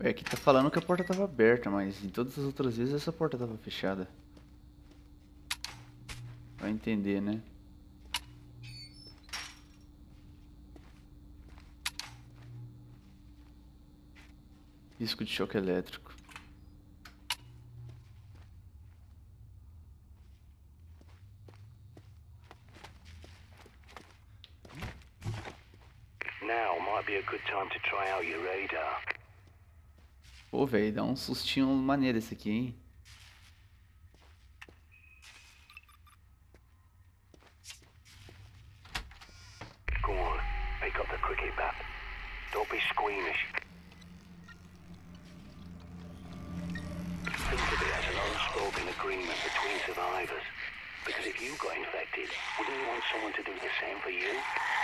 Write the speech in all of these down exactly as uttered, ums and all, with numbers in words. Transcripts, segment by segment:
É que tá falando que a porta tava aberta, mas em todas as outras vezes essa porta tava fechada. Vai entender, né? Risco de choque elétrico. Now might be a good time to try out your radar. Pô, velho, dá um sustinho maneiro esse aqui, hein? Go on, pick up the cricket bat. Don't be squeamish. Think of it as an unspoken agreement between survivors. Because if you got infected, wouldn't you want someone to do the same for you?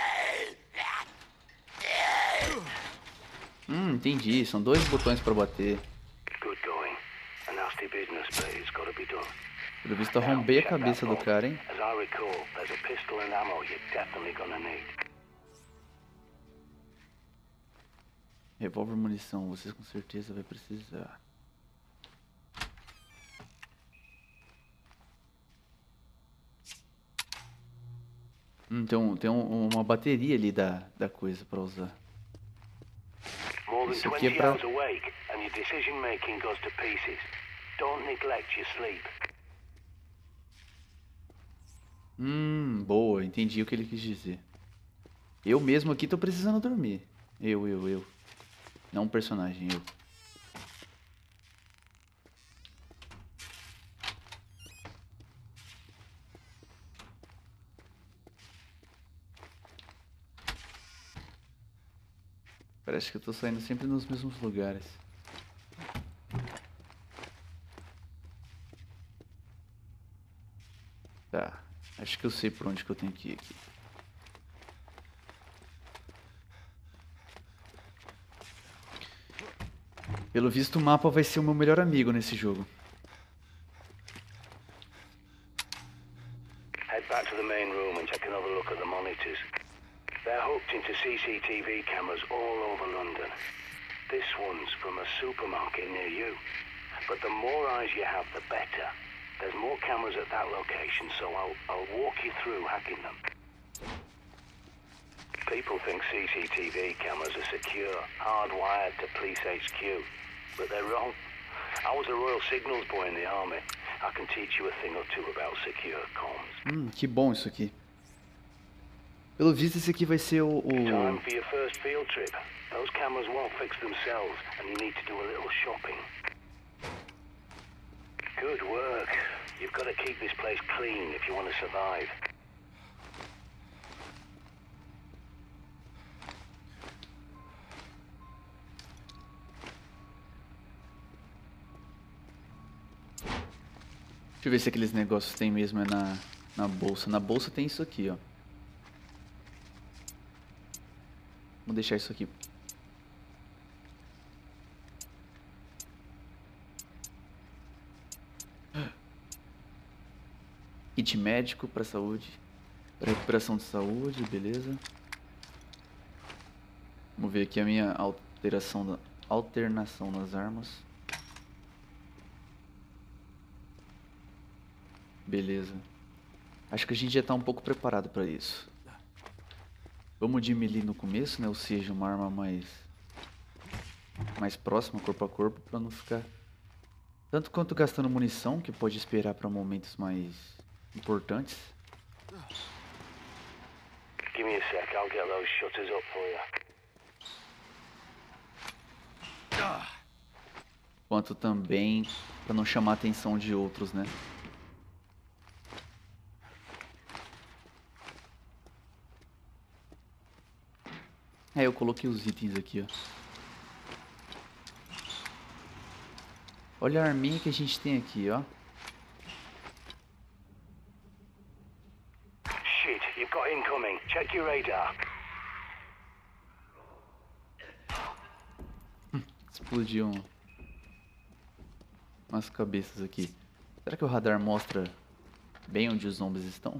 Hum, entendi. São dois botões pra bater. Good going. A nasty business, but it's got to be done. Pelo visto, arrombei a cabeça do cara, hein? As I recall, there's a pistol and ammo you're definitely gonna need. Revólver e munição, você com certeza vai precisar. Hum, tem um, tem um, uma bateria ali da, da coisa pra usar. More than Isso aqui é twenty pra... hours awake and your decision making goes to pieces. Don't neglect your sleep. Hum, boa, entendi o que ele quis dizer. Eu mesmo aqui tô precisando dormir. Eu, eu, eu. Não um personagem, eu. Parece que eu tô saindo sempre nos mesmos lugares. Tá, acho que eu sei por onde que eu tenho que ir aqui. Pelo visto, o mapa vai ser o meu melhor amigo nesse jogo. Head back to the main room and take another look at the monitors. They're hooked into C C T V cameras all over London. This one's from a supermarket near you. But the more eyes you have, the better. There's more cameras at that location, so I'll, I'll walk you through hacking them. People think C C T V cameras are secure, hardwired to police H Q. But they're wrong. I was a Royal Signals boy in the army. I can teach you a thing or two about secure comms. Hum, que bom isso aqui. Pelo visto, esse aqui vai ser o... o... Time for your first field trip. Those cameras won't fix themselves, and you need to do a little shopping. Good work. You've got to keep this place clean if you want to survive. Deixa eu ver se aqueles negócios tem mesmo é na, na bolsa. Na bolsa tem isso aqui, ó. Vou deixar isso aqui. Kit médico para saúde. Para recuperação de saúde, beleza. Vamos ver aqui a minha alteração da, alternação das armas. Beleza. Acho que a gente já está um pouco preparado para isso. Vamos de melee no começo, né? Ou seja, uma arma mais mais próxima, corpo a corpo, para não ficar tanto quanto gastando munição, que pode esperar para momentos mais importantes. Give me a sec, I'll get those shutters up for you. Quanto também para não chamar a atenção de outros, né? É, eu coloquei os itens aqui, ó. Olha a arminha que a gente tem aqui, ó. Shit, you've got incoming. Check your radar. Explodiu um... umas cabeças aqui. Será que o radar mostra bem onde os zombies estão?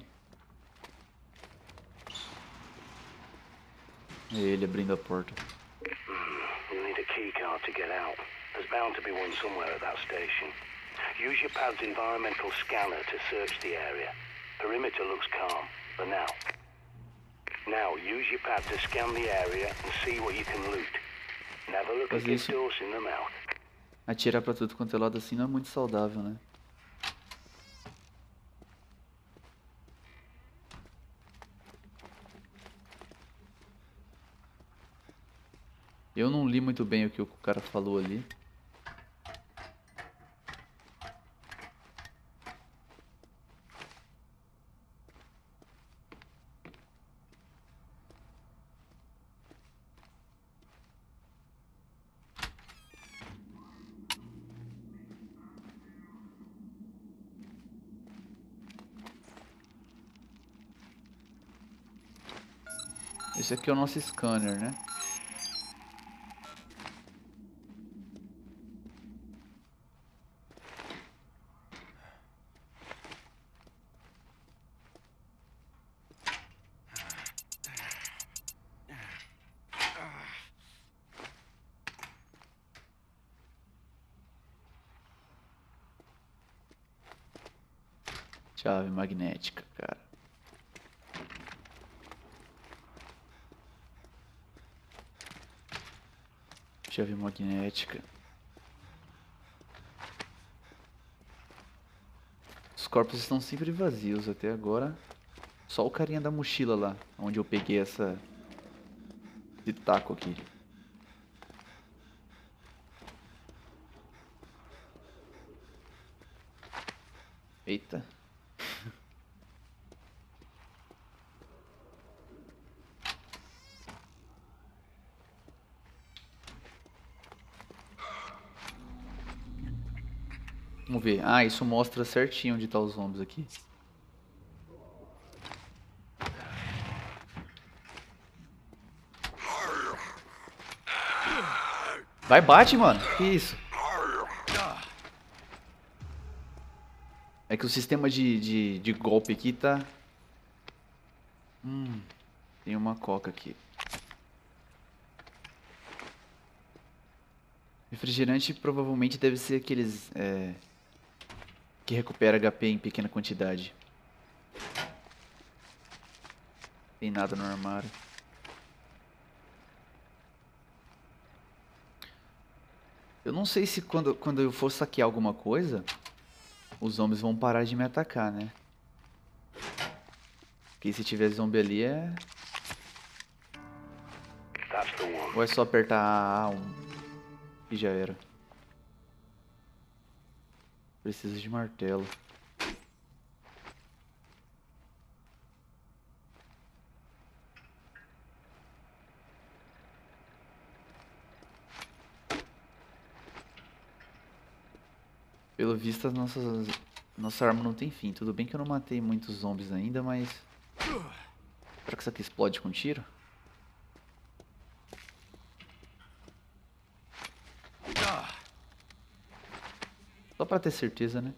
É ele abrindo a porta. Mm, you'll need a key card to get out. There's bound to be one somewhere at that station. Use your pad's environmental scanner to search the area. Perimeter looks calm, but now. Now, use your pad to scan the area and see what you can loot. Never look at your doors in the mouth. Atirar pra tudo quanto é lado assim não é muito saudável, né? Eu não li muito bem o que o cara falou ali. Esse aqui é o nosso scanner, né? Chave magnética, cara. Chave magnética. Os corpos estão sempre vazios até agora. Só o carinha da mochila lá, onde eu peguei essa... esse taco aqui. Eita. Vamos ver. Ah, isso mostra certinho onde tá os zombies aqui. Vai, bate, mano. Que isso? É que o sistema de, de, de golpe aqui tá... Hum, tem uma coca aqui. Refrigerante provavelmente deve ser aqueles... É, que recupera H P em pequena quantidade. Tem nada no armário. Eu não sei se quando, quando eu for saquear alguma coisa, os zombies vão parar de me atacar, né? Porque se tiver zombie ali é... Ou é só apertar A um e já era. Preciso de martelo. Pelo visto, as nossas, nossa arma não tem fim. Tudo bem que eu não matei muitos zombies ainda, mas... Será que isso aqui explode com tiro? Só pra ter certeza, né?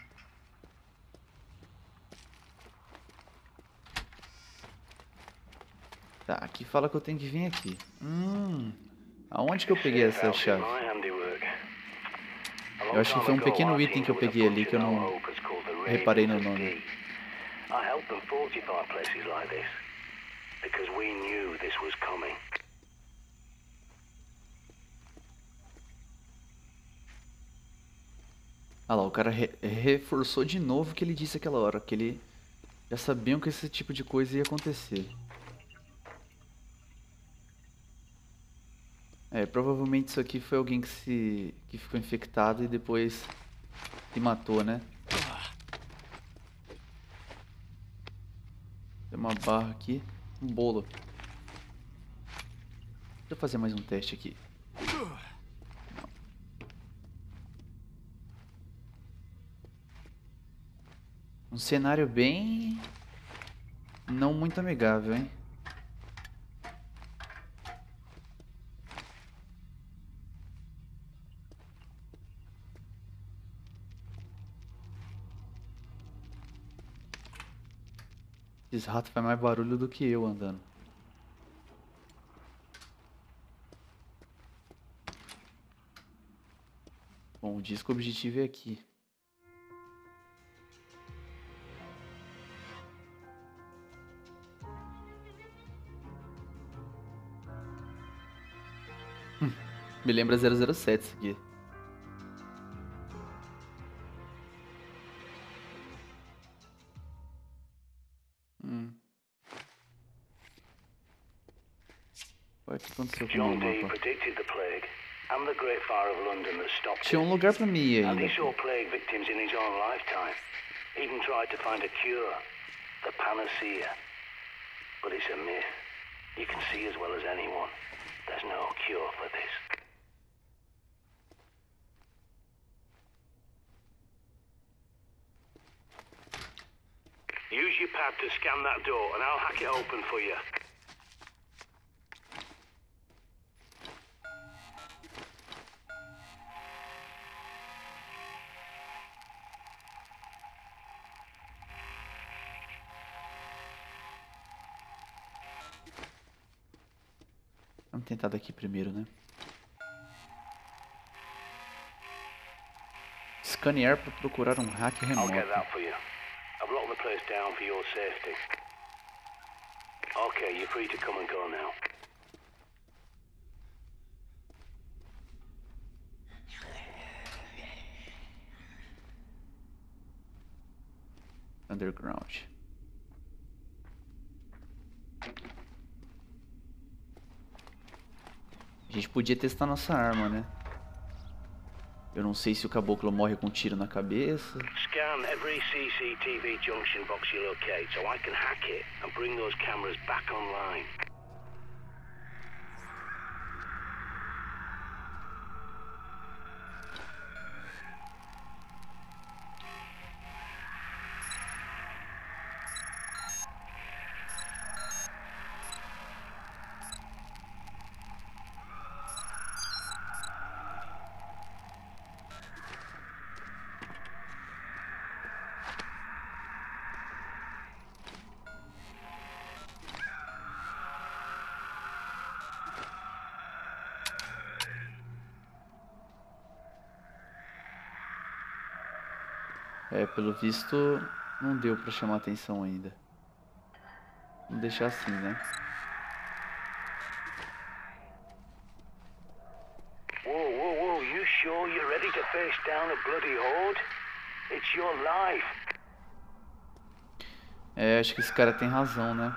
Tá, aqui fala que eu tenho que vir aqui. Hum... Aonde que eu peguei essa chave? Eu acho que foi um pequeno item que eu peguei ali que eu não reparei no nome. Ah lá, o cara re reforçou de novo o que ele disse aquela hora, que ele já sabiam que esse tipo de coisa ia acontecer. É, provavelmente isso aqui foi alguém que se que ficou infectado e depois se matou, né? Tem uma barra aqui, um bolo. Deixa eu fazer mais um teste aqui. Não. Um cenário bem... não muito amigável, hein? Esse rato faz mais barulho do que eu andando. Bom, diz que o objetivo é aqui. Hum, me lembra zero zero sete isso aqui. Hum. O que aconteceu com o John meu Dee mapa? predicted the plague and the Great Fire of London that stopped Tinha it. um lugar pra mim ir And ainda. he saw plague victims in his own lifetime. Even tried to find a cure, the panacea. But it's a myth. You can see as well as anyone. There's no cure for this. Use your pad to scan that door and I'll hack it open for you. Vamos tentar daqui primeiro, né? Escanear para procurar um hack I'll remoto. get that for you. I've locked the place down for your safety. Okay, you're free to come and go now. Underground. A gente podia testar nossa arma, né? Eu não sei se o caboclo morre com um tiro na cabeça. Scan every C C T V junction box you locate so I can hack it and bring those cameras back online. É, pelo visto, não deu pra chamar atenção ainda. Vamos deixar assim, né? Whoa, whoa, whoa, you sure you're ready to face down a bloody horde? It's your life. É, acho que esse cara tem razão, né?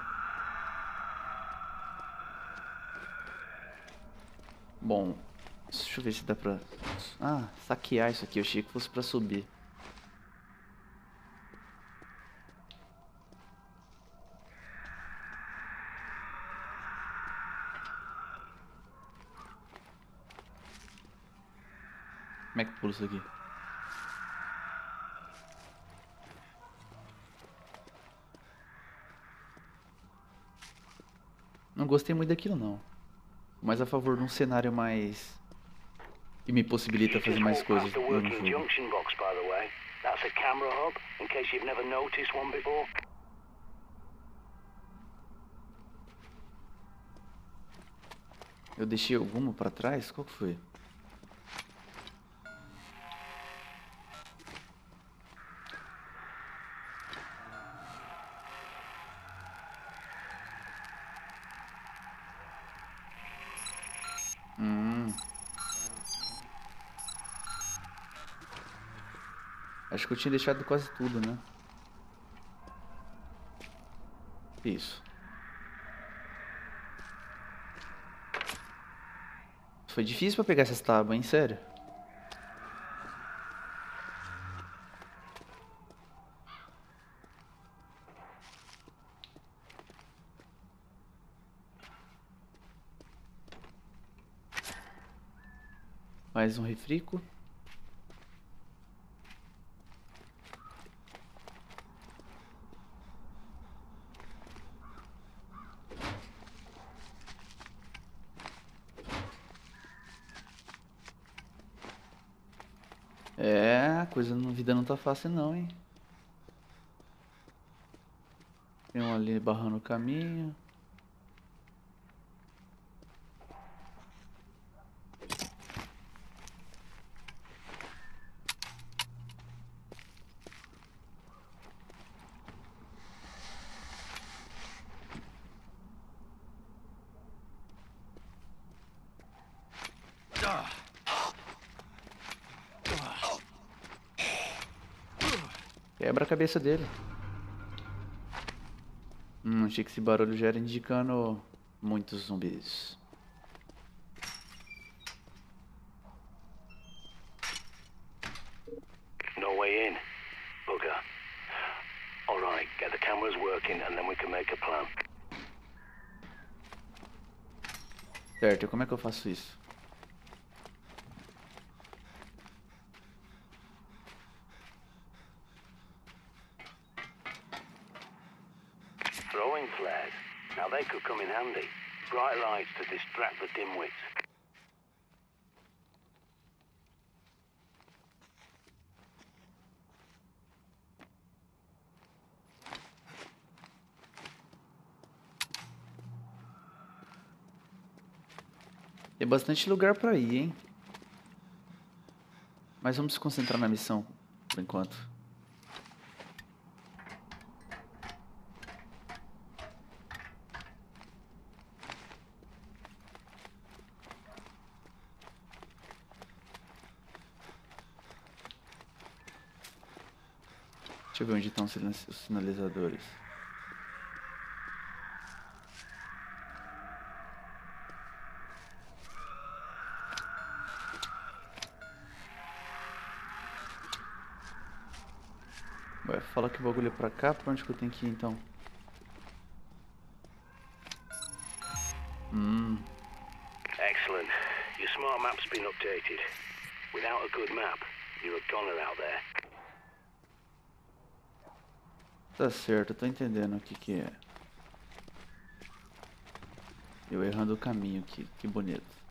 Bom, deixa eu ver se dá pra... Ah, saquear isso aqui. Eu achei que fosse pra subir. Como é que pula isso aqui? Não gostei muito daquilo, não. Mas a favor de um cenário mais... que me possibilita You fazer just mais walked coisas past the no working jogo. junction box, by the way. That's a camera hub, in case you've never noticed one before. Eu deixei alguma pra trás? Qual que foi? Hum. Acho que eu tinha deixado quase tudo, né? Isso. Foi difícil pra pegar essas tábuas, hein? Sério. Mais um refrico. É, a coisa na vida não tá fácil não, hein? Tem um ali barrando o caminho. Quebra a cabeça dele. Hum, achei que esse barulho já era indicando muitos zumbis. No way in. Bugger. Alright, get the cameras working and then we can make a plan. Certo, e como é que eu faço isso? Throwing flares. Now they could come in handy. Bright lights to distract the dimwits. Tem bastante lugar pra ir, hein? Mas vamos se concentrar na missão, por enquanto. Deixa eu ver onde estão os sinalizadores. Ué, fala que o bagulho é pra cá, pra onde que eu tenho que ir então? Hum. Excellent. Your smart map's been updated. Without a good map, you're a goner out there. Tá certo, eu tô entendendo o que que é. Eu errando o caminho aqui, que bonito.